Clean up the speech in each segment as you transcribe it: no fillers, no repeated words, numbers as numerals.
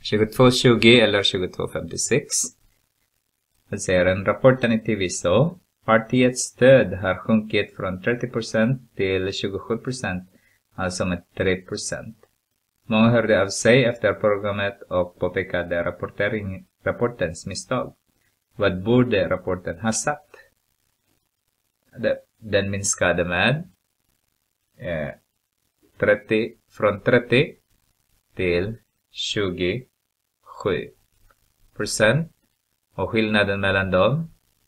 22,20 eller 22,56. Det säger en rapporten i TV så. Partiets stöd har sjunkit från 30% till 27%, alltså med 3%. Många hörde av sig efter programmet och påpekade rapportens misstag. Vad borde rapporten ha sagt? Den minskade med från 30 till 27%. Och skillnaden mellan dem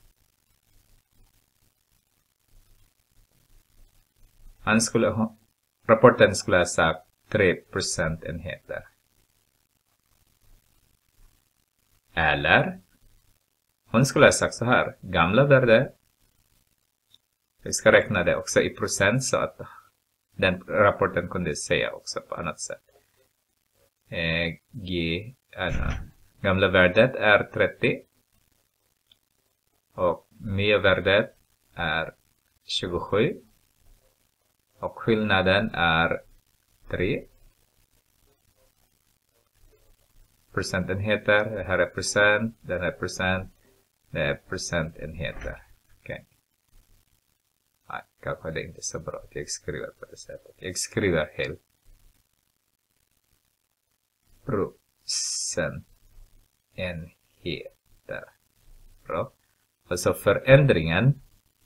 rapporten skulle ha sagt 3 procentenheter. Eller hon skulle ha sagt så här. Gamla värde. Vi ska räkna det också i procent så att den rapporten kunde säga också på annat sätt. Gamla värdet är 30. Och nya värdet är 27. Och skillnaden är 3 procentenheter. Det här är procent. Den här procent. Det är procentenheter. Okej. Nej, kanske det är inte så bra att jag skriver på det sättet. Jag skriver helt procentenheter. Bra. Och så förändringen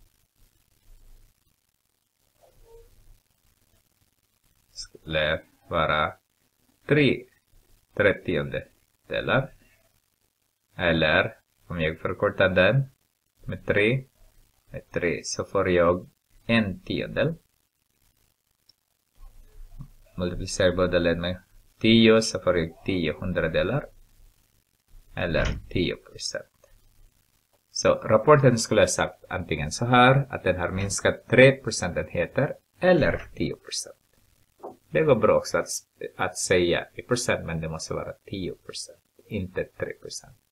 skulle vara 3/30. Eller om jag förkortar den med 3 så får jag 1/10. Multiplicerar båda led med 10 så får jag 10 hundradelar. Eller 10%. Så rapporten skulle ha sagt antingen så här att den har minskat 3 procentenheter eller 10%. Det går bra också att säga i procent, men det måste vara 10%, inte 3%.